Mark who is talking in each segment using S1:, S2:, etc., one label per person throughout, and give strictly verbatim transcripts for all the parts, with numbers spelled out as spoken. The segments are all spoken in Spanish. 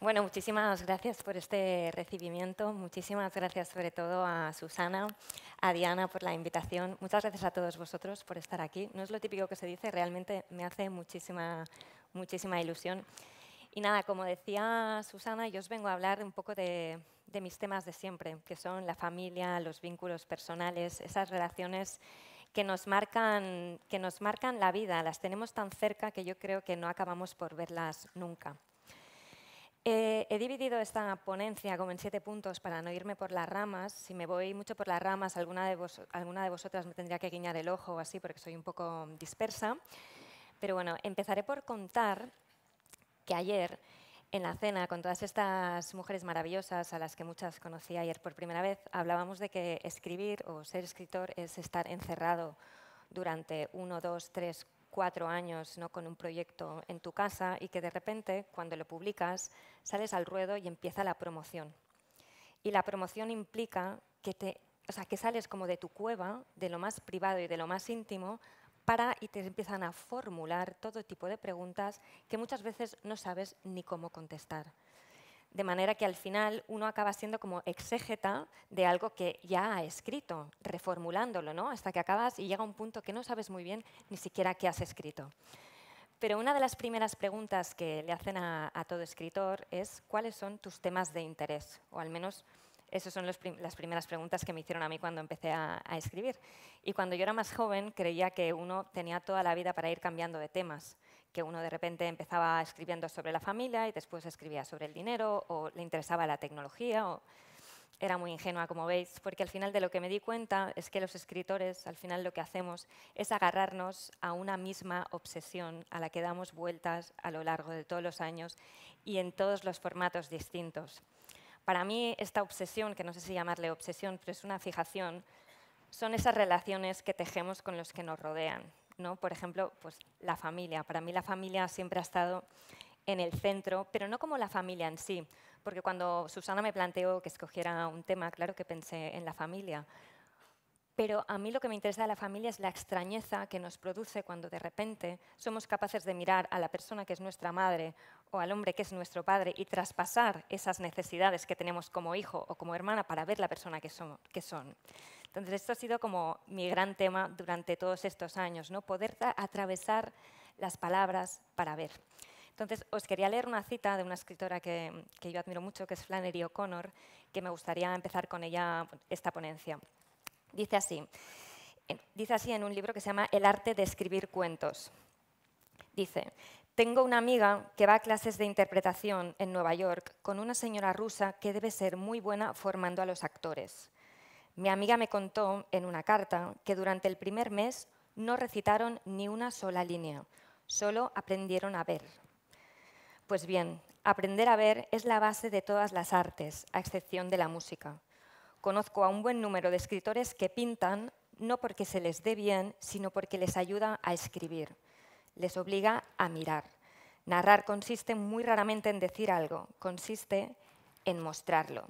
S1: Bueno, muchísimas gracias por este recibimiento. Muchísimas gracias sobre todo a Susana, a Diana por la invitación. Muchas gracias a todos vosotros por estar aquí. No es lo típico que se dice, realmente me hace muchísima, muchísima ilusión. Y nada, como decía Susana, yo os vengo a hablar un poco de, de mis temas de siempre, que son la familia, los vínculos personales, esas relaciones que nos marcan, que nos marcan la vida. Las tenemos tan cerca que yo creo que no acabamos por verlas nunca. Eh, he dividido esta ponencia como en siete puntos para no irme por las ramas. Si me voy mucho por las ramas, alguna de, vos, alguna de vosotras me tendría que guiñar el ojo o así, porque soy un poco dispersa. Pero bueno, empezaré por contar que ayer, en la cena, con todas estas mujeres maravillosas, a las que muchas conocí ayer por primera vez, hablábamos de que escribir o ser escritor es estar encerrado durante uno, dos, tres, cuatro años, ¿no?, con un proyecto en tu casa y que de repente, cuando lo publicas, sales al ruedo y empieza la promoción. Y la promoción implica que, te, o sea, que sales como de tu cueva, de lo más privado y de lo más íntimo, para y te empiezan a formular todo tipo de preguntas que muchas veces no sabes ni cómo contestar. De manera que al final uno acaba siendo como exégeta de algo que ya ha escrito, reformulándolo, ¿no?, hasta que acabas y llega un punto que no sabes muy bien ni siquiera qué has escrito. Pero una de las primeras preguntas que le hacen a, a todo escritor es ¿cuáles son tus temas de interés? O al menos esas son los prim las primeras preguntas que me hicieron a mí cuando empecé a, a escribir. Y cuando yo era más joven creía que uno tenía toda la vida para ir cambiando de temas, que uno de repente empezaba escribiendo sobre la familia y después escribía sobre el dinero o le interesaba la tecnología. O Era muy ingenua, como veis, porque al final de lo que me di cuenta es que los escritores, al final lo que hacemos es agarrarnos a una misma obsesión a la que damos vueltas a lo largo de todos los años y en todos los formatos distintos. Para mí, esta obsesión, que no sé si llamarle obsesión, pero es una fijación, son esas relaciones que tejemos con los que nos rodean, ¿no? Por ejemplo, pues, la familia. Para mí la familia siempre ha estado en el centro, pero no como la familia en sí, porque cuando Susana me planteó que escogiera un tema, claro que pensé en la familia. Pero a mí lo que me interesa de la familia es la extrañeza que nos produce cuando de repente somos capaces de mirar a la persona que es nuestra madre o al hombre que es nuestro padre y traspasar esas necesidades que tenemos como hijo o como hermana para ver la persona que son. Que son. Entonces, esto ha sido como mi gran tema durante todos estos años, ¿no?, poder atravesar las palabras para ver. Entonces, os quería leer una cita de una escritora que, que yo admiro mucho, que es Flannery O'Connor, que me gustaría empezar con ella esta ponencia. Dice así, dice así en un libro que se llama El arte de escribir cuentos. Dice, tengo una amiga que va a clases de interpretación en Nueva York con una señora rusa que debe ser muy buena formando a los actores. Mi amiga me contó en una carta que durante el primer mes no recitaron ni una sola línea, solo aprendieron a ver. Pues bien, aprender a ver es la base de todas las artes, a excepción de la música. Conozco a un buen número de escritores que pintan no porque se les dé bien, sino porque les ayuda a escribir. Les obliga a mirar. Narrar consiste muy raramente en decir algo, consiste en mostrarlo.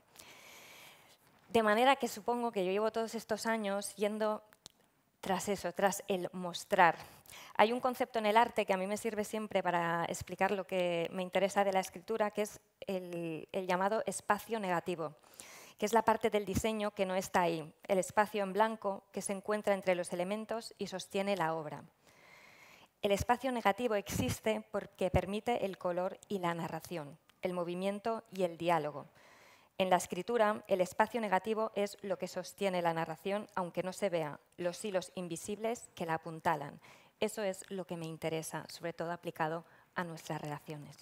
S1: De manera que supongo que yo llevo todos estos años yendo tras eso, tras el mostrar. Hay un concepto en el arte que a mí me sirve siempre para explicar lo que me interesa de la escritura, que es el, el llamado espacio negativo, que es la parte del diseño que no está ahí, el espacio en blanco que se encuentra entre los elementos y sostiene la obra. El espacio negativo existe porque permite el color y la narración, el movimiento y el diálogo. En la escritura, el espacio negativo es lo que sostiene la narración, aunque no se vea, los hilos invisibles que la apuntalan. Eso es lo que me interesa, sobre todo aplicado a nuestras relaciones.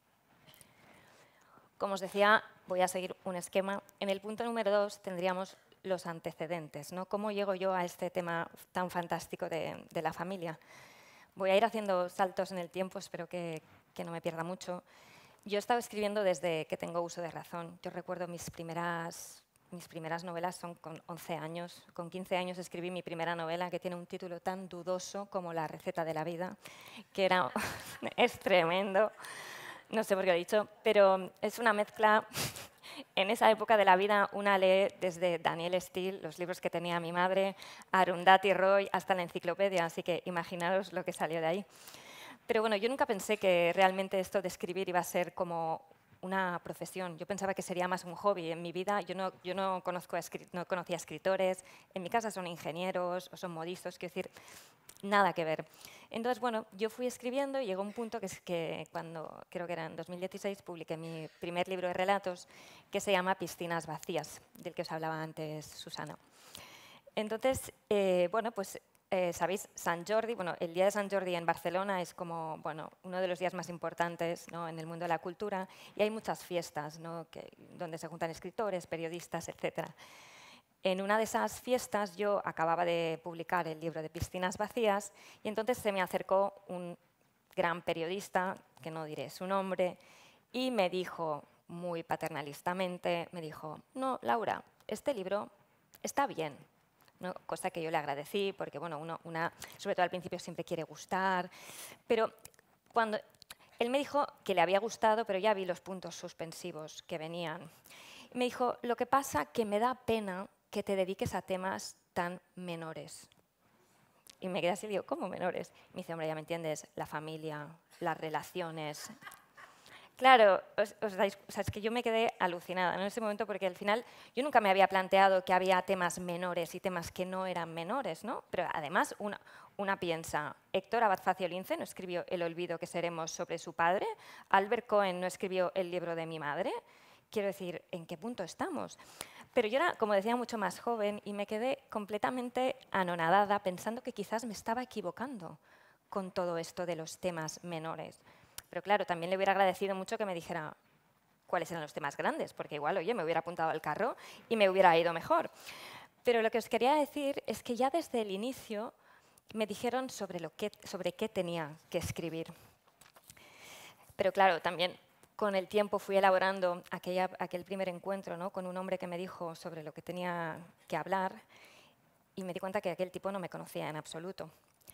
S1: Como os decía, voy a seguir un esquema. En el punto número dos tendríamos los antecedentes, ¿no? ¿Cómo llego yo a este tema tan fantástico de, de la familia? Voy a ir haciendo saltos en el tiempo, espero que, que no me pierda mucho. Yo he estado escribiendo desde que tengo uso de razón. Yo recuerdo mis primeras, mis primeras novelas son con once años. Con quince años escribí mi primera novela, que tiene un título tan dudoso como La receta de la vida, que era, es tremendo. No sé por qué lo he dicho, pero es una mezcla. En esa época de la vida, una lee desde Daniel Steele, los libros que tenía mi madre, a Arundhati Roy, hasta la enciclopedia, así que imaginaros lo que salió de ahí. Pero bueno, yo nunca pensé que realmente esto de escribir iba a ser como una profesión. Yo pensaba que sería más un hobby. En mi vida yo no, yo no, conozco a no conocía escritores, en mi casa son ingenieros o son modistas, quiero decir, nada que ver. Entonces, bueno, yo fui escribiendo y llegó un punto que es que cuando, creo que era en dos mil dieciséis, publiqué mi primer libro de relatos que se llama Piscinas vacías, del que os hablaba antes Susana. Entonces, eh, bueno, pues eh, sabéis, Sant Jordi, bueno, el Día de Sant Jordi en Barcelona es como, bueno, uno de los días más importantes, ¿no?, en el mundo de la cultura, y hay muchas fiestas, ¿no?, que, donde se juntan escritores, periodistas, etcétera. En una de esas fiestas yo acababa de publicar el libro de Piscinas vacías y entonces se me acercó un gran periodista, que no diré su nombre, y me dijo, muy paternalistamente, me dijo, no, Laura, este libro está bien. ¿No? Cosa que yo le agradecí, porque bueno, uno, una, sobre todo al principio siempre quiere gustar, pero cuando él me dijo que le había gustado, pero ya vi los puntos suspensivos que venían. Me dijo, lo que pasa que me da pena que te dediques a temas tan menores. Y me quedé así y digo, ¿cómo menores? Me dice, hombre, ya me entiendes, la familia, las relaciones. Claro, os, os dais, o sea, es que yo me quedé alucinada, ¿no?, en ese momento, porque al final yo nunca me había planteado que había temas menores y temas que no eran menores, ¿no? Pero además una, una piensa, Héctor Abad Facio Lince no escribió El olvido que seremos sobre su padre, Albert Cohen no escribió El libro de mi madre. Quiero decir, ¿en qué punto estamos? Pero yo era, como decía, mucho más joven y me quedé completamente anonadada pensando que quizás me estaba equivocando con todo esto de los temas menores. Pero claro, también le hubiera agradecido mucho que me dijera cuáles eran los temas grandes, porque igual, oye, me hubiera apuntado al carro y me hubiera ido mejor. Pero lo que os quería decir es que ya desde el inicio me dijeron sobre, lo que, sobre qué tenía que escribir. Pero claro, también con el tiempo fui elaborando aquella, aquel primer encuentro, ¿no?, con un hombre que me dijo sobre lo que tenía que hablar y me di cuenta que aquel tipo no me conocía en absoluto.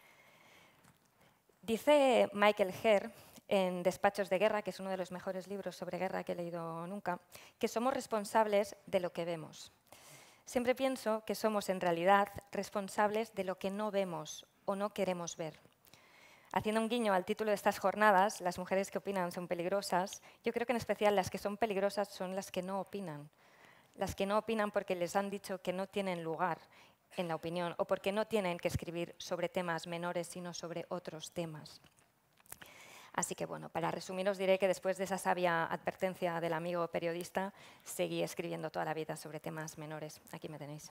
S1: Dice Michael Herr, en Despachos de guerra, que es uno de los mejores libros sobre guerra que he leído nunca, que somos responsables de lo que vemos. Siempre pienso que somos en realidad responsables de lo que no vemos o no queremos ver. Haciendo un guiño al título de estas jornadas, las mujeres que opinan son peligrosas, yo creo que en especial las que son peligrosas son las que no opinan. Las que no opinan porque les han dicho que no tienen lugar en la opinión o porque no tienen que escribir sobre temas menores, sino sobre otros temas. Así que, bueno, para resumir os diré que después de esa sabia advertencia del amigo periodista, seguí escribiendo toda la vida sobre temas menores. Aquí me tenéis.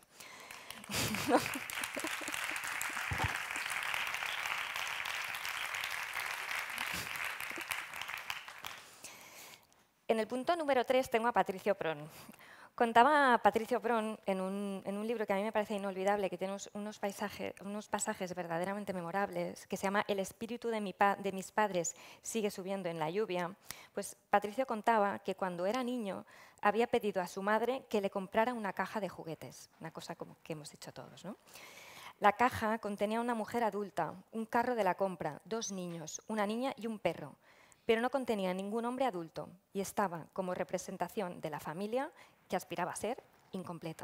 S1: En el punto número tres tengo a Patricio Prón. Contaba Patricio Prón en un, en un libro que a mí me parece inolvidable, que tiene unos, unos, paisajes, unos pasajes verdaderamente memorables, que se llama El espíritu de, mi pa, de mis padres sigue subiendo en la lluvia. Pues Patricio contaba que cuando era niño había pedido a su madre que le comprara una caja de juguetes, una cosa como que hemos hecho todos, ¿no? La caja contenía una mujer adulta, un carro de la compra, dos niños, una niña y un perro, pero no contenía ningún hombre adulto y estaba como representación de la familia que aspiraba a ser incompleta.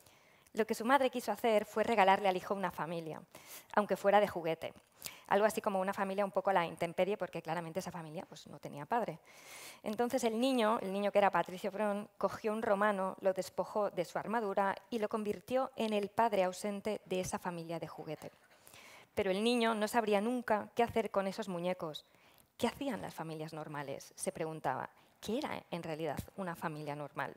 S1: Lo que su madre quiso hacer fue regalarle al hijo una familia, aunque fuera de juguete. Algo así como una familia un poco a la intemperie, porque claramente esa familia pues, no tenía padre. Entonces el niño, el niño que era Patricio Prón, cogió un romano, lo despojó de su armadura y lo convirtió en el padre ausente de esa familia de juguete. Pero el niño no sabría nunca qué hacer con esos muñecos. ¿Qué hacían las familias normales?, se preguntaba. ¿Qué era en realidad una familia normal?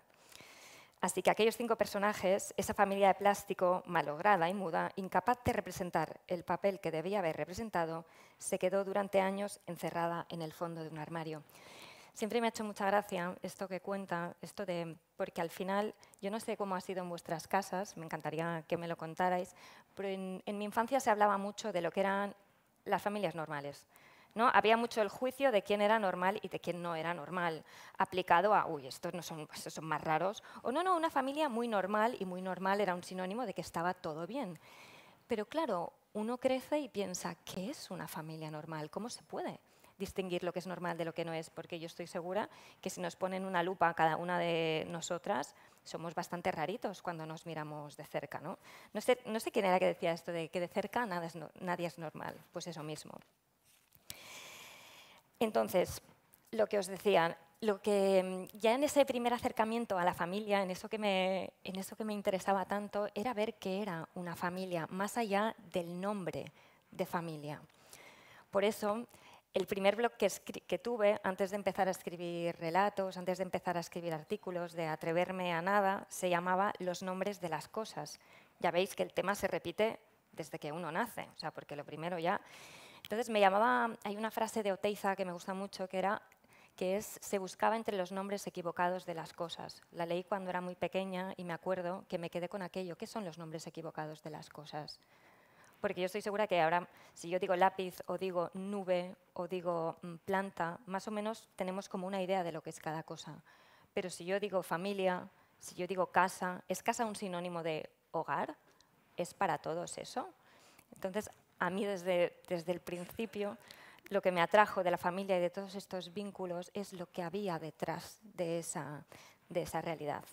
S1: Así que aquellos cinco personajes, esa familia de plástico malograda y muda, incapaz de representar el papel que debía haber representado, se quedó durante años encerrada en el fondo de un armario. Siempre me ha hecho mucha gracia esto que cuenta, esto de, porque al final, yo no sé cómo ha sido en vuestras casas, me encantaría que me lo contarais, pero en, en mi infancia se hablaba mucho de lo que eran las familias normales. ¿No? Había mucho el juicio de quién era normal y de quién no era normal, aplicado a, uy, estos no son, estos son más raros, o no, no, una familia muy normal, y muy normal era un sinónimo de que estaba todo bien. Pero claro, uno crece y piensa, ¿qué es una familia normal? ¿Cómo se puede distinguir lo que es normal de lo que no es? Porque yo estoy segura que si nos ponen una lupa a cada una de nosotras, somos bastante raritos cuando nos miramos de cerca, ¿no? No sé, no sé quién era que decía esto de que de cerca nada es no, nadie es normal, pues eso mismo. Entonces, lo que os decía, lo que ya en ese primer acercamiento a la familia, en eso, que me, en eso que me interesaba tanto, era ver qué era una familia, más allá del nombre de familia. Por eso, el primer blog que, que tuve, antes de empezar a escribir relatos, antes de empezar a escribir artículos, de atreverme a nada, se llamaba Los nombres de las cosas. Ya veis que el tema se repite desde que uno nace, o sea, porque lo primero ya... Entonces me llamaba, hay una frase de Oteiza que me gusta mucho, que era que es, se buscaba entre los nombres equivocados de las cosas. La leí cuando era muy pequeña y me acuerdo que me quedé con aquello. ¿Qué son los nombres equivocados de las cosas? Porque yo estoy segura que ahora, si yo digo lápiz o digo nube o digo mm, planta, más o menos tenemos como una idea de lo que es cada cosa. Pero si yo digo familia, si yo digo casa, ¿es casa un sinónimo de hogar? ¿Es para todos eso? Entonces, a mí desde, desde el principio, lo que me atrajo de la familia y de todos estos vínculos es lo que había detrás de esa, de esa realidad.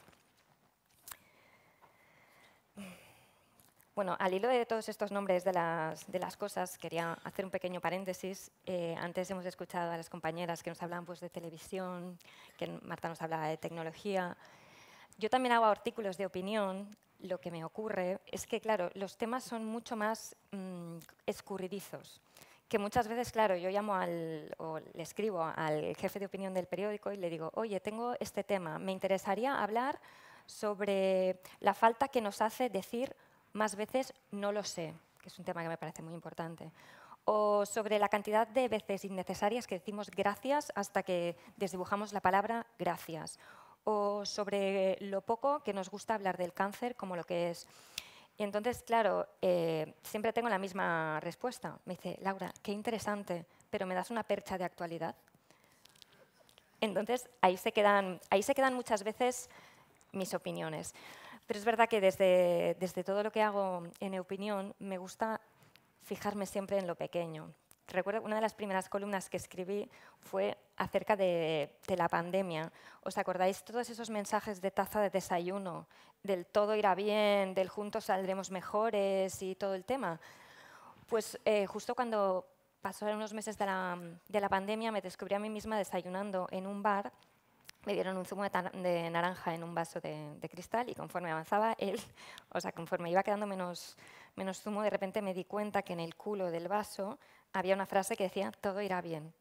S1: Bueno, al hilo de todos estos nombres de las, de las cosas, quería hacer un pequeño paréntesis. Eh, antes hemos escuchado a las compañeras que nos hablaban pues, de televisión, que Marta nos hablaba de tecnología. Yo también hago artículos de opinión. Lo que me ocurre es que, claro, los temas son mucho más mmm, escurridizos. Que muchas veces, claro, yo llamo al, o le escribo al jefe de opinión del periódico y le digo, oye, tengo este tema, me interesaría hablar sobre la falta que nos hace decir más veces no lo sé, que es un tema que me parece muy importante. O sobre la cantidad de veces innecesarias que decimos gracias hasta que desdibujamos la palabra gracias. O sobre lo poco que nos gusta hablar del cáncer como lo que es. Y entonces, claro, eh, siempre tengo la misma respuesta. Me dice, Laura, qué interesante, pero ¿me das una percha de actualidad? Entonces, ahí se quedan, ahí se quedan muchas veces mis opiniones. Pero es verdad que desde, desde todo lo que hago en opinión, me gusta fijarme siempre en lo pequeño. Recuerdo una de las primeras columnas que escribí fue acerca de, de la pandemia. ¿Os acordáis todos esos mensajes de taza de desayuno, del todo irá bien, del juntos saldremos mejores y todo el tema? Pues eh, justo cuando pasaron unos meses de la, de la pandemia me descubrí a mí misma desayunando en un bar. Me dieron un zumo de, de naranja en un vaso de, de cristal y conforme avanzaba él, o sea, conforme iba quedando menos, menos zumo, de repente me di cuenta que en el culo del vaso había una frase que decía, todo irá bien.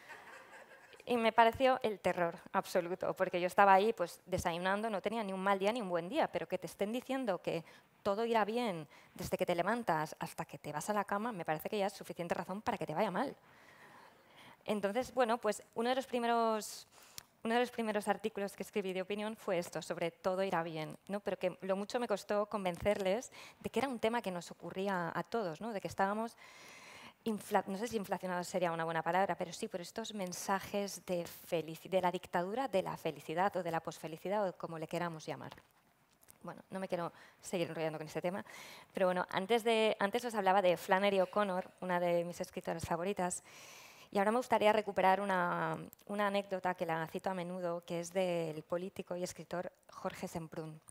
S1: Y me pareció el terror absoluto, porque yo estaba ahí pues, desayunando, no tenía ni un mal día ni un buen día, pero que te estén diciendo que todo irá bien desde que te levantas hasta que te vas a la cama, me parece que ya es suficiente razón para que te vaya mal. Entonces, bueno, pues uno de los primeros... Uno de los primeros artículos que escribí de opinión fue esto, sobre todo irá bien, ¿no? Pero que lo mucho me costó convencerles de que era un tema que nos ocurría a todos, ¿no? De que estábamos, no sé si inflacionados sería una buena palabra, pero sí por estos mensajes de, de la dictadura de la felicidad o de la posfelicidad o como le queramos llamar. Bueno, no me quiero seguir enrollando con este tema, pero bueno, antes, de, antes os hablaba de Flannery O'Connor, una de mis escritoras favoritas. Y ahora me gustaría recuperar una, una anécdota que la cito a menudo, que es del político y escritor Jorge Semprún.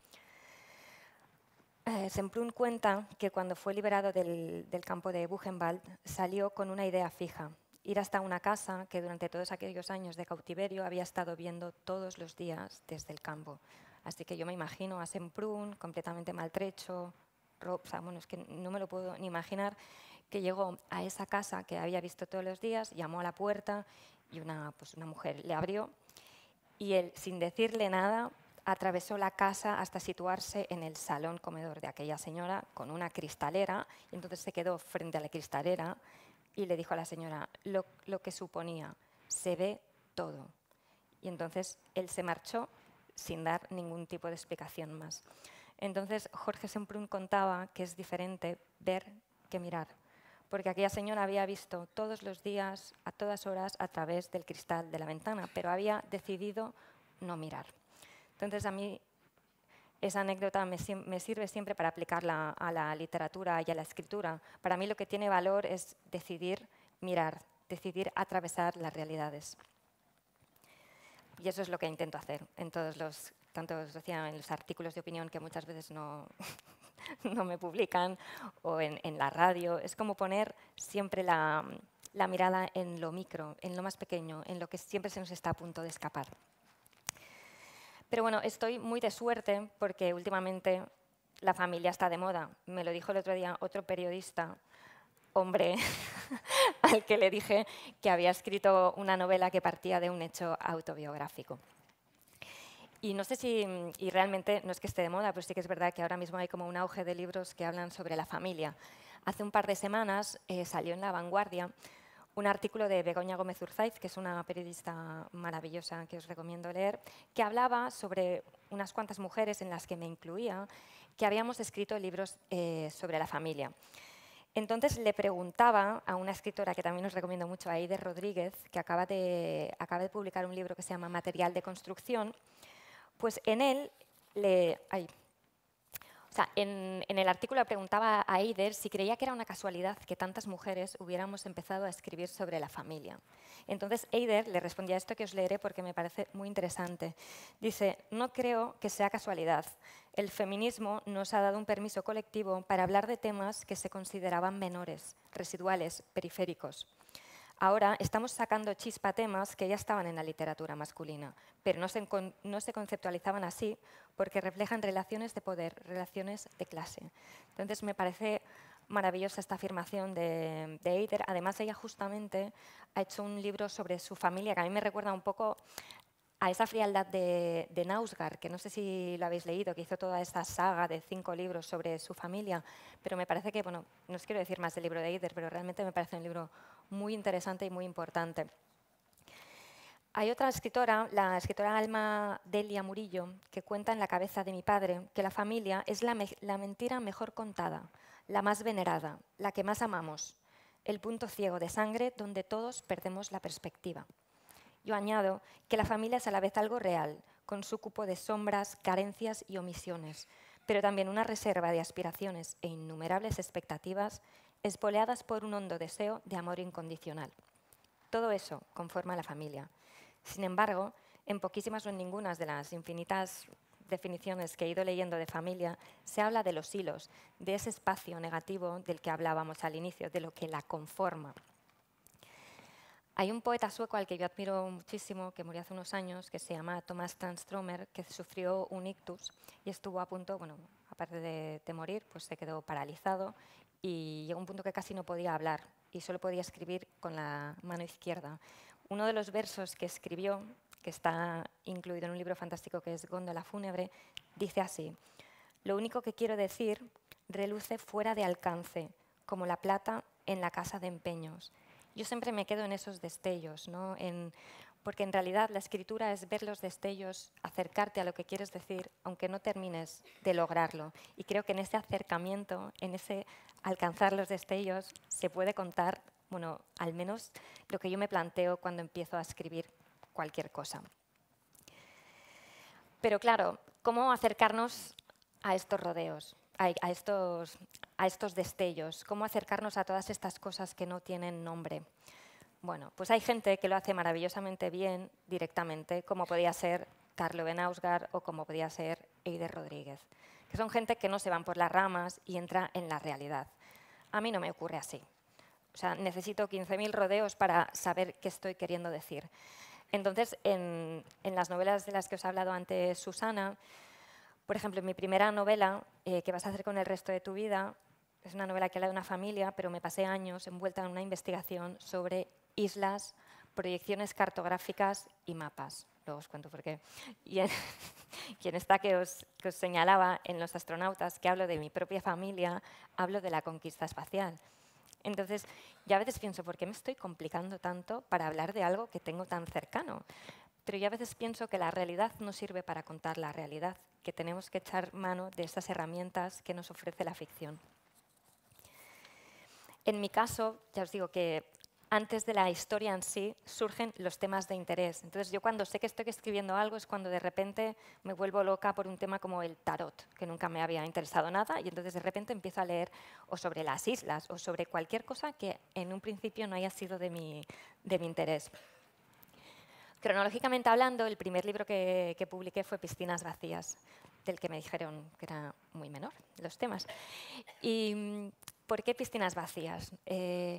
S1: Eh, Semprún cuenta que cuando fue liberado del, del campo de Buchenwald salió con una idea fija, ir hasta una casa que durante todos aquellos años de cautiverio había estado viendo todos los días desde el campo. Así que yo me imagino a Semprún completamente maltrecho, ropa, o sea, bueno, es que no me lo puedo ni imaginar, que llegó a esa casa que había visto todos los días, llamó a la puerta y una, pues una mujer le abrió y él, sin decirle nada, atravesó la casa hasta situarse en el salón comedor de aquella señora con una cristalera y entonces se quedó frente a la cristalera y le dijo a la señora lo, lo que suponía, se ve todo. Y entonces él se marchó sin dar ningún tipo de explicación más. Entonces Jorge Semprún contaba que es diferente ver que mirar, porque aquella señora había visto todos los días, a todas horas, a través del cristal de la ventana, pero había decidido no mirar. Entonces, a mí esa anécdota me, me sirve siempre para aplicarla a la literatura y a la escritura. Para mí lo que tiene valor es decidir mirar, decidir atravesar las realidades. Y eso es lo que intento hacer en todos los, tanto os decía, en los artículos de opinión que muchas veces no... no me publican, o en, en la radio. Es como poner siempre la, la mirada en lo micro, en lo más pequeño, en lo que siempre se nos está a punto de escapar. Pero bueno, estoy muy de suerte porque últimamente la familia está de moda. Me lo dijo el otro día otro periodista, hombre, al que le dije que había escrito una novela que partía de un hecho autobiográfico. Y no sé si, y realmente no es que esté de moda, pero sí que es verdad que ahora mismo hay como un auge de libros que hablan sobre la familia. Hace un par de semanas eh, salió en La Vanguardia un artículo de Begoña Gómez Urzaiz, que es una periodista maravillosa que os recomiendo leer, que hablaba sobre unas cuantas mujeres en las que me incluía, que habíamos escrito libros eh, sobre la familia. Entonces le preguntaba a una escritora que también os recomiendo mucho, a Eider Rodríguez, que acaba de, acaba de publicar un libro que se llama Material de construcción, pues en él, le, ay, o sea, en, en el artículo le preguntaba a Eider si creía que era una casualidad que tantas mujeres hubiéramos empezado a escribir sobre la familia. Entonces Eider le respondía esto que os leeré porque me parece muy interesante. Dice, no creo que sea casualidad. El feminismo nos ha dado un permiso colectivo para hablar de temas que se consideraban menores, residuales, periféricos. Ahora estamos sacando chispa a temas que ya estaban en la literatura masculina, pero no se, no se conceptualizaban así porque reflejan relaciones de poder, relaciones de clase. Entonces me parece maravillosa esta afirmación de, de Eider. Además, ella justamente ha hecho un libro sobre su familia que a mí me recuerda un poco a esa frialdad de, de Knausgaard, que no sé si lo habéis leído, que hizo toda esta saga de cinco libros sobre su familia, pero me parece que, bueno, no os quiero decir más del libro de Eider, pero realmente me parece un libro muy interesante y muy importante. Hay otra escritora, la escritora Alma Delia Murillo, que cuenta en La cabeza de mi padre que la familia es la, me la mentira mejor contada, la más venerada, la que más amamos, el punto ciego de sangre donde todos perdemos la perspectiva. Yo añado que la familia es a la vez algo real, con su cupo de sombras, carencias y omisiones, pero también una reserva de aspiraciones e innumerables expectativas espoleadas por un hondo deseo de amor incondicional. Todo eso conforma la familia. Sin embargo, en poquísimas o en ninguna de las infinitas definiciones que he ido leyendo de familia, se habla de los hilos, de ese espacio negativo del que hablábamos al inicio, de lo que la conforma. Hay un poeta sueco al que yo admiro muchísimo, que murió hace unos años, que se llama Thomas Tranströmer, que sufrió un ictus y estuvo a punto, bueno, aparte de, de morir, pues se quedó paralizado y llegó un punto que casi no podía hablar y solo podía escribir con la mano izquierda. Uno de los versos que escribió, que está incluido en un libro fantástico que es Góndola fúnebre, dice así: lo único que quiero decir reluce fuera de alcance, como la plata en la casa de empeños. Yo siempre me quedo en esos destellos, ¿no? En, porque en realidad la escritura es ver los destellos, acercarte a lo que quieres decir, aunque no termines de lograrlo. Y creo que en ese acercamiento, en ese alcanzar los destellos, se puede contar, bueno, al menos lo que yo me planteo cuando empiezo a escribir cualquier cosa. Pero claro, ¿cómo acercarnos a estos rodeos? A estos, a estos destellos, cómo acercarnos a todas estas cosas que no tienen nombre. Bueno, pues hay gente que lo hace maravillosamente bien directamente, como podía ser Carlo de Knausgaard o como podía ser Eider Rodríguez, que son gente que no se van por las ramas y entra en la realidad. A mí no me ocurre así. O sea, necesito quince mil rodeos para saber qué estoy queriendo decir. Entonces, en, en las novelas de las que os he hablado antes, Susana, por ejemplo, en mi primera novela, eh, ¿Qué vas a hacer con el resto de tu vida?, es una novela que habla de una familia, pero me pasé años envuelta en una investigación sobre islas, proyecciones cartográficas y mapas. Luego os cuento por qué. Y en, y en esta que os, que os señalaba, en Los astronautas, que hablo de mi propia familia, hablo de la conquista espacial. Entonces, yo a veces pienso, ¿por qué me estoy complicando tanto para hablar de algo que tengo tan cercano? Pero yo a veces pienso que la realidad no sirve para contar la realidad, que tenemos que echar mano de estas herramientas que nos ofrece la ficción. En mi caso, ya os digo que antes de la historia en sí surgen los temas de interés. Entonces yo cuando sé que estoy escribiendo algo es cuando de repente me vuelvo loca por un tema como el tarot, que nunca me había interesado nada, y entonces de repente empiezo a leer o sobre las islas o sobre cualquier cosa que en un principio no haya sido de mi, de mi interés. Cronológicamente hablando, el primer libro que, que publiqué fue Piscinas vacías, del que me dijeron que era muy menor los temas. ¿Y por qué Piscinas vacías? Eh,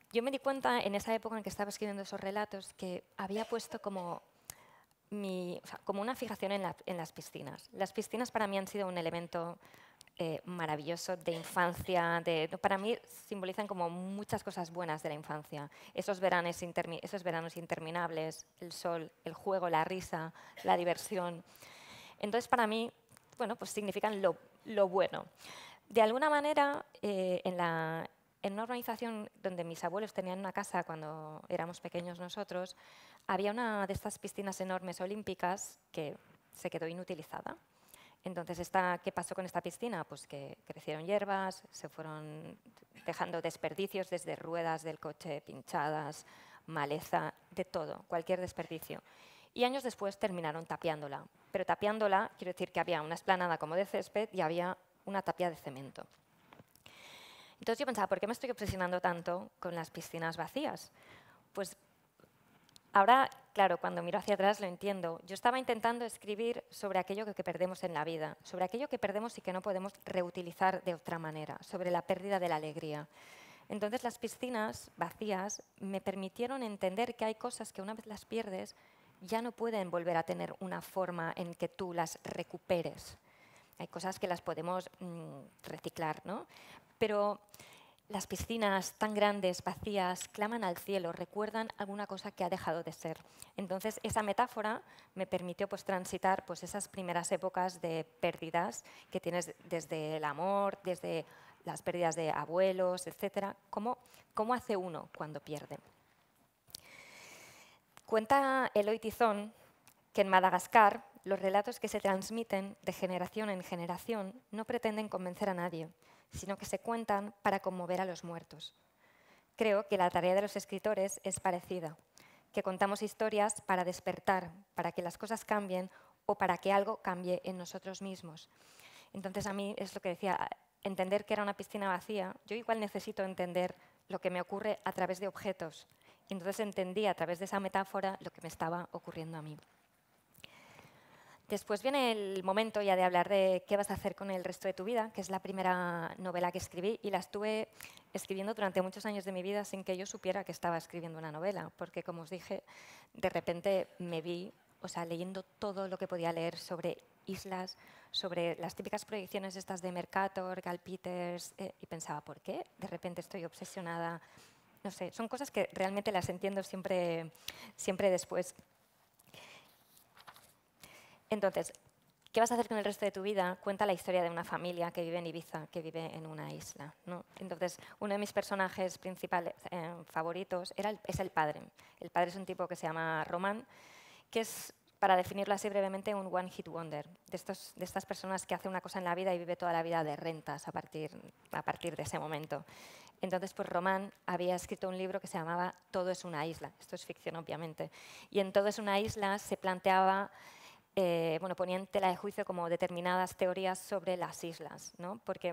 S1: yo me di cuenta en esa época en que estaba escribiendo esos relatos que había puesto como, mi, o sea, como una fijación en, la, en las piscinas. Las piscinas para mí han sido un elemento eh, maravilloso de infancia. De, para mí simbolizan como muchas cosas buenas de la infancia. Esos veranos, intermi esos veranos interminables, el sol, el juego, la risa, la diversión. Entonces, para mí, bueno, pues significan lo, lo bueno. De alguna manera, eh, en, la, en una organización donde mis abuelos tenían una casa cuando éramos pequeños nosotros, había una de estas piscinas enormes olímpicas que se quedó inutilizada. Entonces, esta, ¿qué pasó con esta piscina? Pues que crecieron hierbas, se fueron dejando desperdicios desde ruedas del coche pinchadas, maleza, de todo, cualquier desperdicio. Y años después terminaron tapiándola. Pero tapiándola, quiero decir que había una explanada como de césped y había una tapia de cemento. Entonces yo pensaba, ¿por qué me estoy obsesionando tanto con las piscinas vacías? Pues ahora, claro, cuando miro hacia atrás lo entiendo. Yo estaba intentando escribir sobre aquello que perdemos en la vida, sobre aquello que perdemos y que no podemos reutilizar de otra manera, sobre la pérdida de la alegría. Entonces las piscinas vacías me permitieron entender que hay cosas que una vez las pierdes ya no pueden volver a tener una forma en que tú las recuperes. Hay cosas que las podemos mmm, reciclar, ¿no? Pero las piscinas tan grandes, vacías, claman al cielo, recuerdan alguna cosa que ha dejado de ser. Entonces, esa metáfora me permitió pues, transitar pues, esas primeras épocas de pérdidas que tienes desde el amor, desde las pérdidas de abuelos, etcétera. ¿Cómo, cómo hace uno cuando pierde? Cuenta Eloy Tizón que en Madagascar los relatos que se transmiten de generación en generación no pretenden convencer a nadie, sino que se cuentan para conmover a los muertos. Creo que la tarea de los escritores es parecida, que contamos historias para despertar, para que las cosas cambien o para que algo cambie en nosotros mismos. Entonces a mí es lo que decía, entender que era una piscina vacía, yo igual necesito entender lo que me ocurre a través de objetos. Y entonces entendí a través de esa metáfora lo que me estaba ocurriendo a mí. Después viene el momento ya de hablar de qué vas a hacer con el resto de tu vida, que es la primera novela que escribí y la estuve escribiendo durante muchos años de mi vida sin que yo supiera que estaba escribiendo una novela, porque como os dije, de repente me vi, o sea, leyendo todo lo que podía leer sobre islas, sobre las típicas proyecciones estas de Mercator, Gal Peters, eh, y pensaba, ¿por qué? De repente estoy obsesionada. No sé, son cosas que realmente las entiendo siempre, siempre después. Entonces, ¿qué vas a hacer con el resto de tu vida? Cuenta la historia de una familia que vive en Ibiza, que vive en una isla, ¿no? Entonces, uno de mis personajes principales eh, favoritos era el, es el padre. El padre es un tipo que se llama Román, que es, para definirlo así brevemente, un one-hit wonder, de, estos, de estas personas que hace una cosa en la vida y vive toda la vida de rentas a partir, a partir de ese momento. Entonces, pues Román había escrito un libro que se llamaba Todo es una isla. Esto es ficción, obviamente. Y en Todo es una isla se planteaba... Eh, bueno, ponía en tela de juicio como determinadas teorías sobre las islas, ¿no? Porque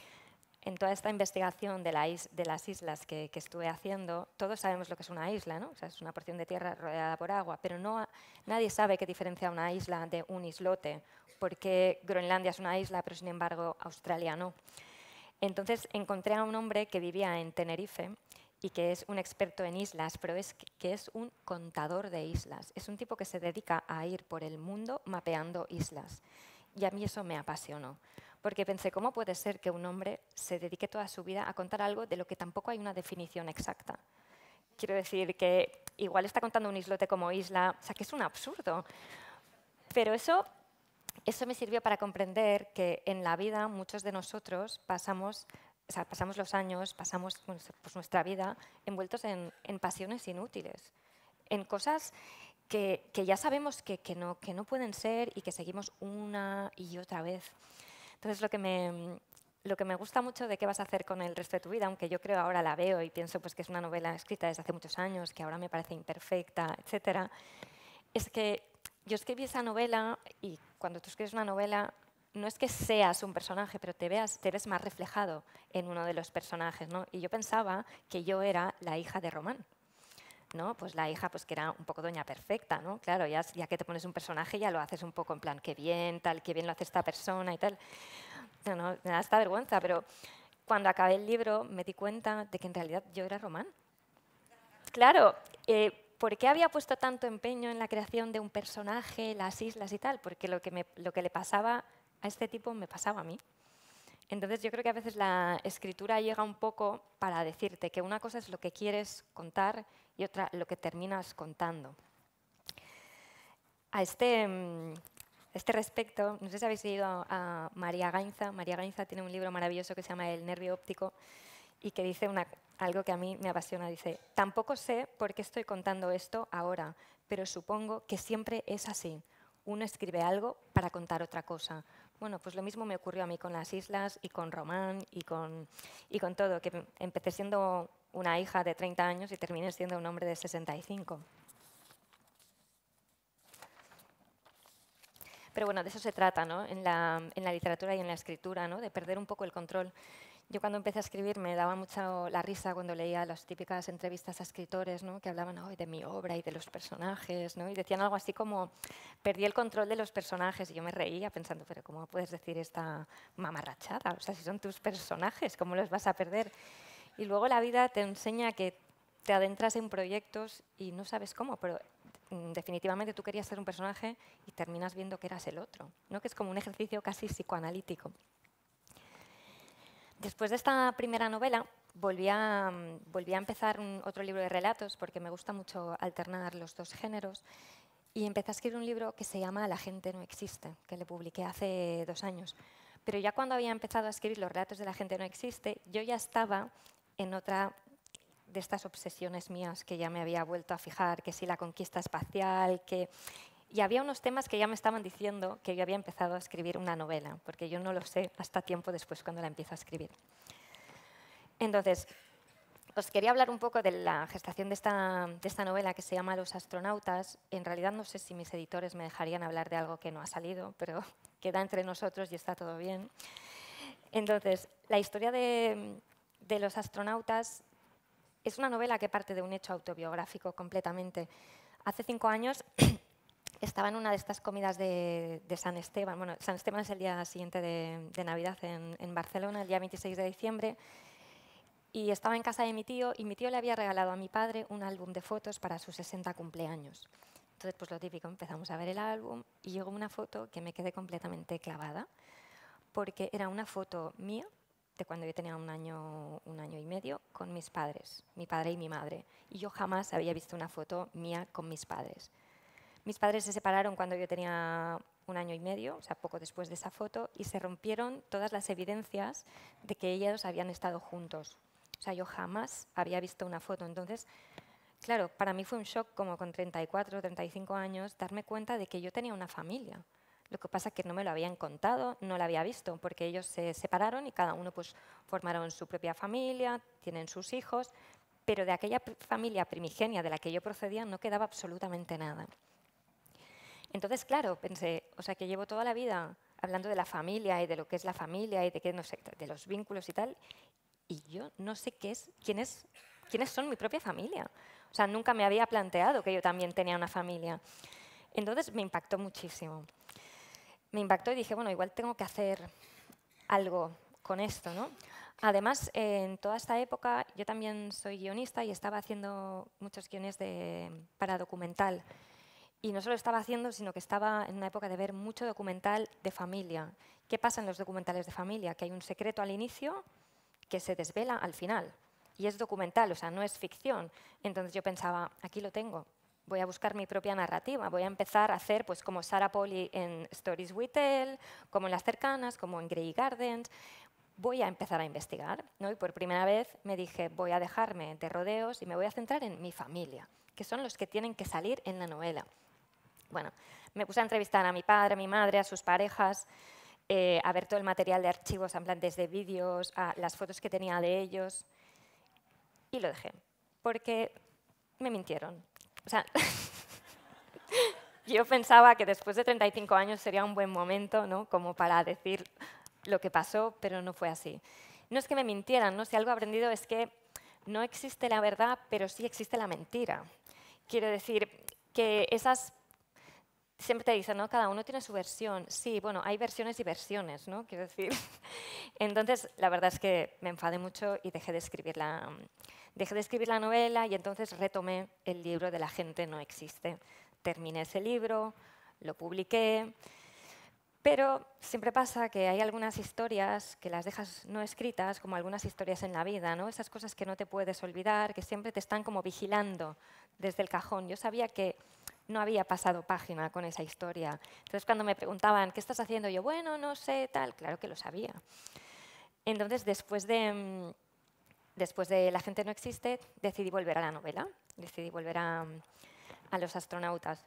S1: en toda esta investigación de, la is de las islas que, que estuve haciendo, todos sabemos lo que es una isla, ¿no? O sea, es una porción de tierra rodeada por agua, pero no, nadie sabe qué diferencia una isla de un islote, porque Groenlandia es una isla, pero sin embargo Australia no. Entonces encontré a un hombre que vivía en Tenerife y que es un experto en islas, pero es que es un contador de islas. Es un tipo que se dedica a ir por el mundo mapeando islas. Y a mí eso me apasionó, porque pensé, ¿cómo puede ser que un hombre se dedique toda su vida a contar algo de lo que tampoco hay una definición exacta? Quiero decir que igual está contando un islote como isla, o sea, que es un absurdo. Pero eso, eso me sirvió para comprender que en la vida muchos de nosotros pasamos... O sea, pasamos los años, pasamos pues, nuestra vida envueltos en, en pasiones inútiles, en cosas que, que ya sabemos que, que, no, que no pueden ser y que seguimos una y otra vez. Entonces, lo que, me, lo que me gusta mucho de qué vas a hacer con el resto de tu vida, aunque yo creo ahora la veo y pienso pues, que es una novela escrita desde hace muchos años, que ahora me parece imperfecta, etcétera, es que yo escribí esa novela y cuando tú escribes una novela, no es que seas un personaje, pero te, veas, te ves más reflejado en uno de los personajes, ¿no? Y yo pensaba que yo era la hija de Román, ¿no? Pues la hija pues que era un poco doña perfecta, ¿no? Claro, ya, ya que te pones un personaje ya lo haces un poco en plan, qué bien, tal, qué bien lo hace esta persona y tal. No, no, me da esta vergüenza, pero cuando acabé el libro me di cuenta de que en realidad yo era Román. claro, eh, ¿por qué había puesto tanto empeño en la creación de un personaje, las islas y tal? Porque lo que, me, lo que le pasaba a este tipo me pasaba a mí. Entonces yo creo que a veces la escritura llega un poco para decirte que una cosa es lo que quieres contar y otra lo que terminas contando. A este, mm, este respecto, no sé si habéis leído a María Gainza. María Gainza tiene un libro maravilloso que se llama El nervio óptico y que dice una, algo que a mí me apasiona. Dice, tampoco sé por qué estoy contando esto ahora, pero supongo que siempre es así. Uno escribe algo para contar otra cosa. Bueno, pues lo mismo me ocurrió a mí con las islas y con Román y con, y con todo, que empecé siendo una hija de treinta años y terminé siendo un hombre de sesenta y cinco. Pero bueno, de eso se trata, ¿no? En la, en la literatura y en la escritura, ¿no? De perder un poco el control. Yo cuando empecé a escribir me daba mucha la risa cuando leía las típicas entrevistas a escritores, ¿no? Que hablaban hoy de mi obra y de los personajes, ¿no? Y decían algo así como, perdí el control de los personajes. Y yo me reía pensando, pero ¿cómo puedes decir esta mamarrachada? O sea, si son tus personajes, ¿cómo los vas a perder? Y luego la vida te enseña que te adentras en proyectos y no sabes cómo, pero mm, definitivamente tú querías ser un personaje y terminas viendo que eras el otro, ¿no? Que es como un ejercicio casi psicoanalítico. Después de esta primera novela, volví a, volví a empezar un, otro libro de relatos, porque me gusta mucho alternar los dos géneros, y empecé a escribir un libro que se llama La gente no existe, que le publiqué hace dos años. Pero ya cuando había empezado a escribir los relatos de La gente no existe, yo ya estaba en otra de estas obsesiones mías que ya me había vuelto a fijar, que si la conquista espacial, que... Y había unos temas que ya me estaban diciendo que yo había empezado a escribir una novela, porque yo no lo sé hasta tiempo después cuando la empiezo a escribir. Entonces, os quería hablar un poco de la gestación de esta, de esta novela que se llama Los astronautas. En realidad no sé si mis editores me dejarían hablar de algo que no ha salido, pero queda entre nosotros y está todo bien. Entonces, la historia de, de Los astronautas es una novela que parte de un hecho autobiográfico completamente. Hace cinco años estaba en una de estas comidas de, de San Esteban. Bueno, San Esteban es el día siguiente de, de Navidad en, en Barcelona, el día veintiséis de diciembre. Y estaba en casa de mi tío y mi tío le había regalado a mi padre un álbum de fotos para sus sesenta cumpleaños. Entonces, pues lo típico, empezamos a ver el álbum y llegó una foto que me quedé completamente clavada, porque era una foto mía de cuando yo tenía un año, un año y medio con mis padres, mi padre y mi madre. Y yo jamás había visto una foto mía con mis padres. Mis padres se separaron cuando yo tenía un año y medio, o sea, poco después de esa foto, y se rompieron todas las evidencias de que ellos habían estado juntos. O sea, yo jamás había visto una foto. Entonces, claro, para mí fue un shock como con treinta y cuatro, treinta y cinco años darme cuenta de que yo tenía una familia. Lo que pasa es que no me lo habían contado, no lo había visto, porque ellos se separaron y cada uno pues, formaron su propia familia, tienen sus hijos, pero de aquella familia primigenia de la que yo procedía no quedaba absolutamente nada. Entonces, claro, pensé, o sea, que llevo toda la vida hablando de la familia y de lo que es la familia y de, que, no sé, de los vínculos y tal, y yo no sé qué es, quién es, quiénes son mi propia familia. O sea, nunca me había planteado que yo también tenía una familia. Entonces me impactó muchísimo. Me impactó y dije, bueno, igual tengo que hacer algo con esto, ¿no? Además, en toda esta época yo también soy guionista y estaba haciendo muchos guiones de, para documental. Y no solo estaba haciendo, sino que estaba en una época de ver mucho documental de familia. ¿Qué pasa en los documentales de familia? Que hay un secreto al inicio que se desvela al final. Y es documental, o sea, no es ficción. Entonces yo pensaba, aquí lo tengo. Voy a buscar mi propia narrativa, voy a empezar a hacer pues, como Sarah Polley en Stories We Tell, como en Las Cercanas, como en Grey Gardens. Voy a empezar a investigar, ¿no? Y por primera vez me dije, voy a dejarme de rodeos y me voy a centrar en mi familia, que son los que tienen que salir en la novela. Bueno, me puse a entrevistar a mi padre, a mi madre, a sus parejas, eh, a ver todo el material de archivos, en plan desde vídeos, a las fotos que tenía de ellos, y lo dejé, porque me mintieron. O sea, yo pensaba que después de treinta y cinco años sería un buen momento, ¿no? Como para decir lo que pasó, pero no fue así. No es que me mintieran, ¿no? Si algo he aprendido es que no existe la verdad, pero sí existe la mentira. Quiero decir que esas siempre te dicen, ¿no? Cada uno tiene su versión. Sí, bueno, hay versiones y versiones, ¿no? Quiero decir. Entonces, la verdad es que me enfadé mucho y dejé de escribir la, dejé de escribir la novela y entonces retomé el libro de La gente no existe. Terminé ese libro, lo publiqué, pero siempre pasa que hay algunas historias que las dejas no escritas, como algunas historias en la vida, ¿no? Esas cosas que no te puedes olvidar, que siempre te están como vigilando desde el cajón. Yo sabía que no había pasado página con esa historia. Entonces, cuando me preguntaban, ¿qué estás haciendo? Yo, bueno, no sé, tal. Claro que lo sabía. Entonces, después de, mm, después de La gente no existe, decidí volver a la novela. Decidí volver a, a Los astronautas.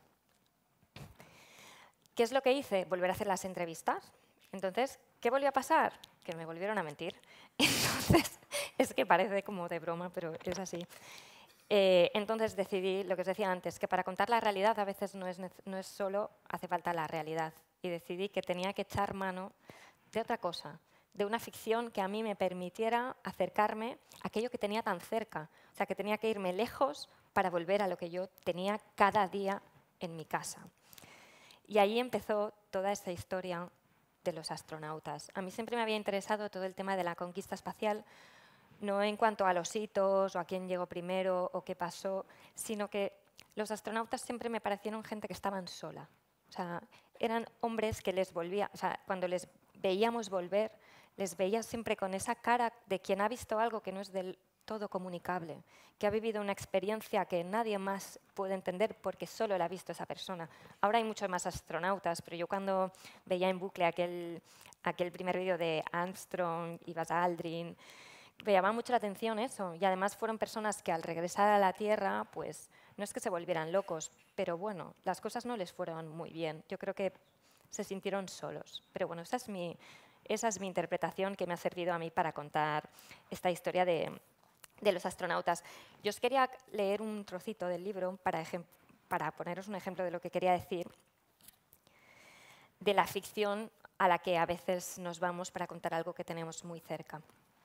S1: ¿Qué es lo que hice? Volver a hacer las entrevistas. Entonces, ¿qué volvió a pasar? Que me volvieron a mentir. Entonces, es que parece como de broma, pero es así. Eh, entonces decidí, lo que os decía antes, que para contar la realidad a veces no es, no es solo hace falta la realidad. Y decidí que tenía que echar mano de otra cosa, de una ficción que a mí me permitiera acercarme a aquello que tenía tan cerca. O sea, que tenía que irme lejos para volver a lo que yo tenía cada día en mi casa. Y ahí empezó toda esta historia de los astronautas. A mí siempre me había interesado todo el tema de la conquista espacial, no en cuanto a los hitos o a quién llegó primero o qué pasó, sino que los astronautas siempre me parecieron gente que estaban sola. O sea, eran hombres que les volvía, o sea, cuando les veíamos volver, les veía siempre con esa cara de quien ha visto algo que no es del todo comunicable, que ha vivido una experiencia que nadie más puede entender porque solo la ha visto esa persona. Ahora hay muchos más astronautas, pero yo cuando veía en bucle aquel, aquel primer vídeo de Armstrong y Buzz Aldrin, me llamaba mucho la atención eso. Y además fueron personas que al regresar a la Tierra, pues no es que se volvieran locos, pero bueno, las cosas no les fueron muy bien. Yo creo que se sintieron solos. Pero bueno, esa es mi, esa es mi interpretación que me ha servido a mí para contar esta historia de, de los astronautas. Yo os quería leer un trocito del libro para, para poneros un ejemplo de lo que quería decir, de la ficción a la que a veces nos vamos para contar algo que tenemos muy cerca.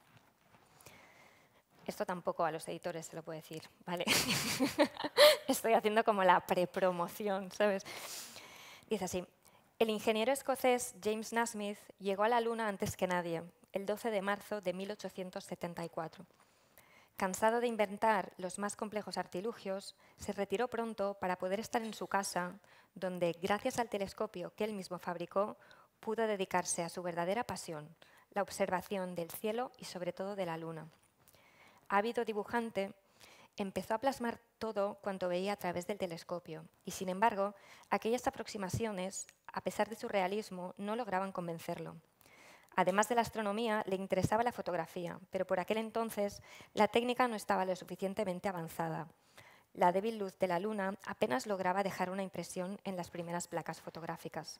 S1: Esto tampoco a los editores se lo puedo decir, ¿vale? Estoy haciendo como la prepromoción, ¿sabes? Dice así: el ingeniero escocés James Naismith llegó a la Luna antes que nadie, el doce de marzo de mil ochocientos setenta y cuatro. Cansado de inventar los más complejos artilugios, se retiró pronto para poder estar en su casa, donde, gracias al telescopio que él mismo fabricó, pudo dedicarse a su verdadera pasión, la observación del cielo y sobre todo de la Luna. Ávido dibujante, empezó a plasmar todo cuanto veía a través del telescopio y, sin embargo, aquellas aproximaciones, a pesar de su realismo, no lograban convencerlo. Además de la astronomía, le interesaba la fotografía, pero por aquel entonces la técnica no estaba lo suficientemente avanzada. La débil luz de la Luna apenas lograba dejar una impresión en las primeras placas fotográficas.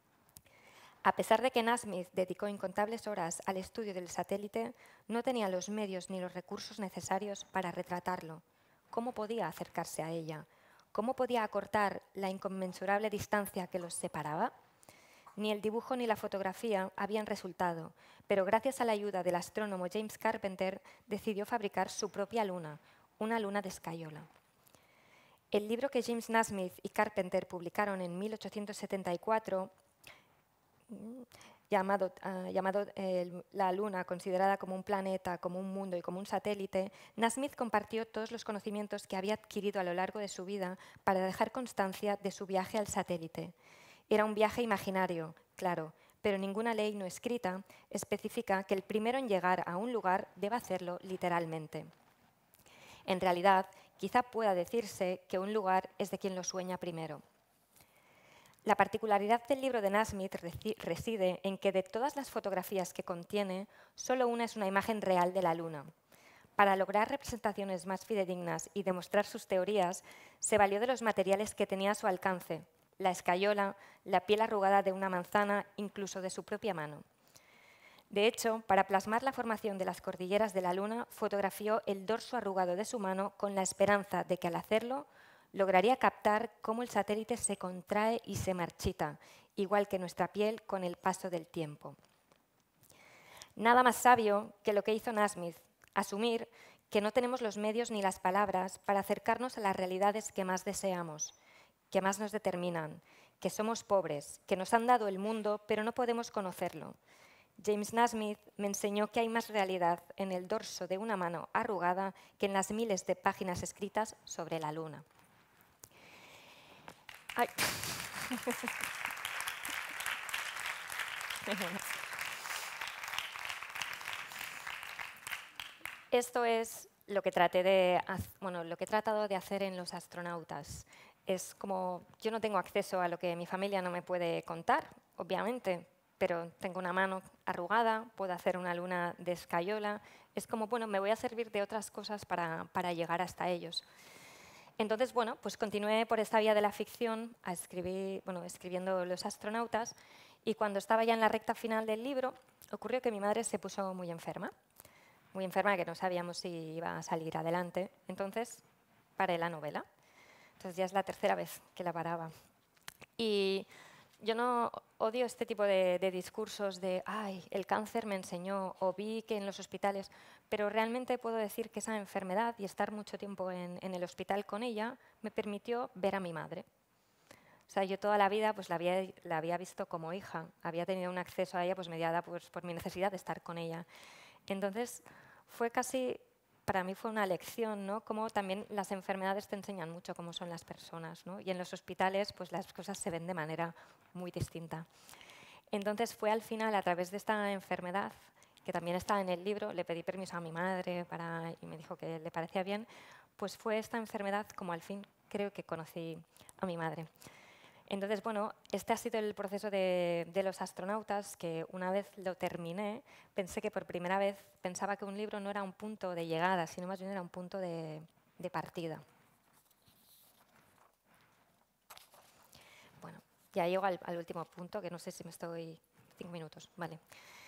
S1: A pesar de que Naismith dedicó incontables horas al estudio del satélite, no tenía los medios ni los recursos necesarios para retratarlo. ¿Cómo podía acercarse a ella? ¿Cómo podía acortar la inconmensurable distancia que los separaba? Ni el dibujo ni la fotografía habían resultado, pero gracias a la ayuda del astrónomo James Carpenter decidió fabricar su propia luna, una luna de escayola. El libro que James Naismith y Carpenter publicaron en mil ochocientos setenta y cuatro, llamado, uh, llamado eh, La Luna, considerada como un planeta, como un mundo y como un satélite, Naismith compartió todos los conocimientos que había adquirido a lo largo de su vida para dejar constancia de su viaje al satélite. Era un viaje imaginario, claro, pero ninguna ley no escrita especifica que el primero en llegar a un lugar deba hacerlo literalmente. En realidad, quizá pueda decirse que un lugar es de quien lo sueña primero. La particularidad del libro de Naismith reside en que de todas las fotografías que contiene, solo una es una imagen real de la Luna. Para lograr representaciones más fidedignas y demostrar sus teorías, se valió de los materiales que tenía a su alcance: la escayola, la piel arrugada de una manzana, incluso de su propia mano. De hecho, para plasmar la formación de las cordilleras de la Luna, fotografió el dorso arrugado de su mano con la esperanza de que al hacerlo lograría captar cómo el satélite se contrae y se marchita, igual que nuestra piel con el paso del tiempo. Nada más sabio que lo que hizo Naismith, asumir que no tenemos los medios ni las palabras para acercarnos a las realidades que más deseamos, que más nos determinan, que somos pobres, que nos han dado el mundo, pero no podemos conocerlo. James Naismith me enseñó que hay más realidad en el dorso de una mano arrugada que en las miles de páginas escritas sobre la luna. Ay. Esto es lo que traté de, bueno, lo que he tratado de hacer en Los astronautas. Es como, yo no tengo acceso a lo que mi familia no me puede contar, obviamente, pero tengo una mano arrugada, puedo hacer una luna de escayola. Es como, bueno, me voy a servir de otras cosas para, para llegar hasta ellos. Entonces, bueno, pues continué por esta vía de la ficción a escribir, bueno, escribiendo Los astronautas, y cuando estaba ya en la recta final del libro, ocurrió que mi madre se puso muy enferma. muy enferma, que no sabíamos si iba a salir adelante. Entonces, paré la novela. Entonces, ya es la tercera vez que la paraba. Y yo no odio este tipo de, de discursos de, ay, el cáncer me enseñó, o vi que en los hospitales, pero realmente puedo decir que esa enfermedad y estar mucho tiempo en, en el hospital con ella me permitió ver a mi madre. O sea, yo toda la vida pues, la, había, la había visto como hija, había tenido un acceso a ella pues, mediada pues, por mi necesidad de estar con ella. Entonces, fue casi, para mí fue una lección, ¿no? Cómo también las enfermedades te enseñan mucho cómo son las personas, ¿no? Y en los hospitales pues las cosas se ven de manera muy distinta. Entonces fue al final, a través de esta enfermedad, que también está en el libro, le pedí permiso a mi madre para, y me dijo que le parecía bien, pues fue esta enfermedad como al fin creo que conocí a mi madre. Entonces, bueno, este ha sido el proceso de, de Los astronautas, que una vez lo terminé, pensé que por primera vez pensaba que un libro no era un punto de llegada, sino más bien era un punto de, de partida. Bueno, ya llego al, al último punto, que no sé si me estoy... Cinco minutos, vale.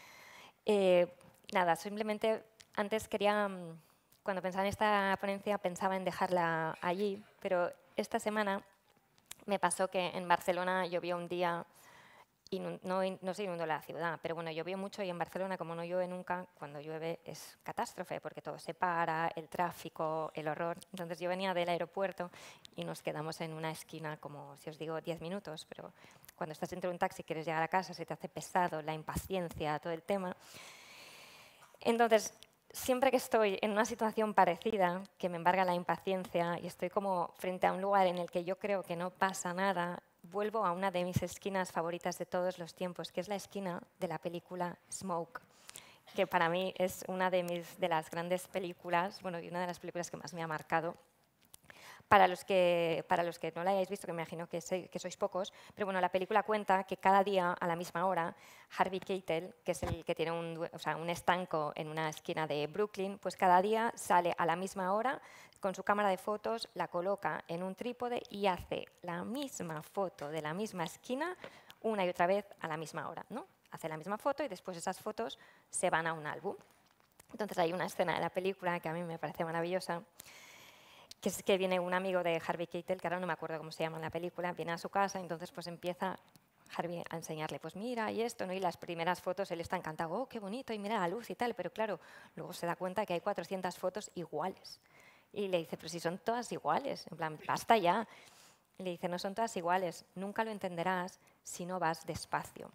S1: Eh, nada, simplemente antes quería... Cuando pensaba en esta ponencia pensaba en dejarla allí, pero esta semana me pasó que en Barcelona llovió un día, y no, no se inundó la ciudad, pero bueno, llovió mucho y en Barcelona, como no llueve nunca, cuando llueve es catástrofe, porque todo se para, el tráfico, el horror. Entonces yo venía del aeropuerto y nos quedamos en una esquina, como si os digo, diez minutos, pero cuando estás dentro de un taxi y quieres llegar a casa, se te hace pesado, la impaciencia, todo el tema. Entonces, siempre que estoy en una situación parecida, que me embarga la impaciencia y estoy como frente a un lugar en el que yo creo que no pasa nada, vuelvo a una de mis esquinas favoritas de todos los tiempos, que es la esquina de la película Smoke, que para mí es una de, mis, de las grandes películas, bueno, y una de las películas que más me ha marcado. Para los, que, para los que no la hayáis visto, que me imagino que, sé, que sois pocos, pero bueno, la película cuenta que cada día, a la misma hora, Harvey Keitel, que es el que tiene un, o sea, un estanco en una esquina de Brooklyn, pues cada día sale a la misma hora con su cámara de fotos, la coloca en un trípode y hace la misma foto de la misma esquina una y otra vez a la misma hora, ¿no? Hace la misma foto y después esas fotos se van a un álbum. Entonces hay una escena de la película que a mí me parece maravillosa, que es que viene un amigo de Harvey Keitel, que ahora no me acuerdo cómo se llama en la película, viene a su casa, entonces pues empieza Harvey a enseñarle, pues mira, y esto, ¿no? Y las primeras fotos él está encantado, oh, qué bonito, y mira la luz y tal, pero claro, luego se da cuenta que hay cuatrocientas fotos iguales. Y le dice, pero si son todas iguales, en plan, basta ya. Y le dice, no son todas iguales, nunca lo entenderás si no vas despacio.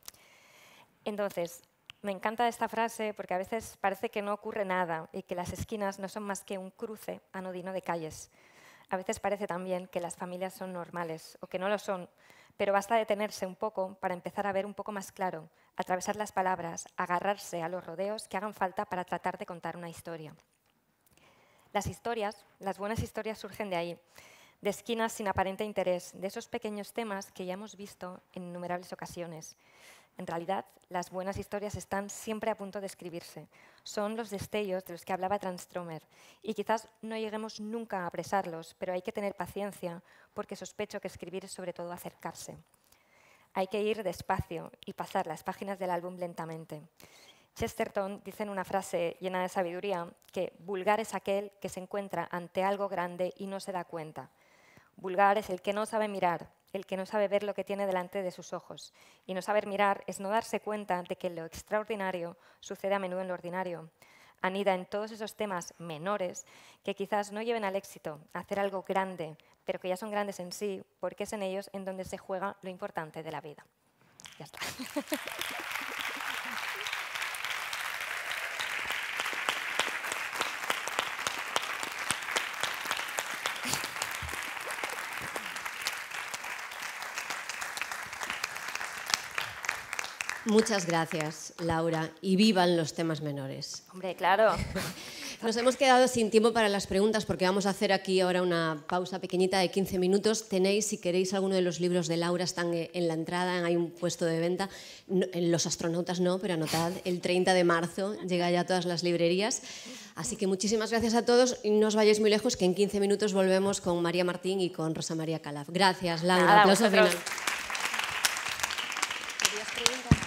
S1: Entonces, me encanta esta frase porque a veces parece que no ocurre nada y que las esquinas no son más que un cruce anodino de calles. A veces parece también que las familias son normales o que no lo son, pero basta detenerse un poco para empezar a ver un poco más claro, atravesar las palabras, agarrarse a los rodeos que hagan falta para tratar de contar una historia. Las historias, las buenas historias surgen de ahí, de esquinas sin aparente interés, de esos pequeños temas que ya hemos visto en innumerables ocasiones. En realidad, las buenas historias están siempre a punto de escribirse. Son los destellos de los que hablaba Transtromer. Y quizás no lleguemos nunca a apresarlos, pero hay que tener paciencia, porque sospecho que escribir es sobre todo acercarse. Hay que ir despacio y pasar las páginas del álbum lentamente. Chesterton dice en una frase llena de sabiduría que vulgar es aquel que se encuentra ante algo grande y no se da cuenta. Vulgar es el que no sabe mirar, el que no sabe ver lo que tiene delante de sus ojos. Y no saber mirar es no darse cuenta de que lo extraordinario sucede a menudo en lo ordinario. anida en todos esos temas menores que quizás no lleven al éxito a hacer algo grande, pero que ya son grandes en sí, porque es en ellos en donde se juega lo importante de la vida. Ya está.
S2: Muchas gracias, Laura, y vivan los temas menores.
S1: Hombre, claro.
S2: Nos hemos quedado sin tiempo para las preguntas porque vamos a hacer aquí ahora una pausa pequeñita de quince minutos. Tenéis, si queréis, alguno de los libros de Laura, están en la entrada, hay un puesto de venta. No, en Los astronautas no, pero anotad, el treinta de marzo llega ya a todas las librerías. Así que muchísimas gracias a todos y no os vayáis muy lejos, que en quince minutos volvemos con María Martín y con Rosa María Calaf. Gracias, Laura.
S1: Nada,
S2: aplauso final.
S1: ¿Querías preguntas?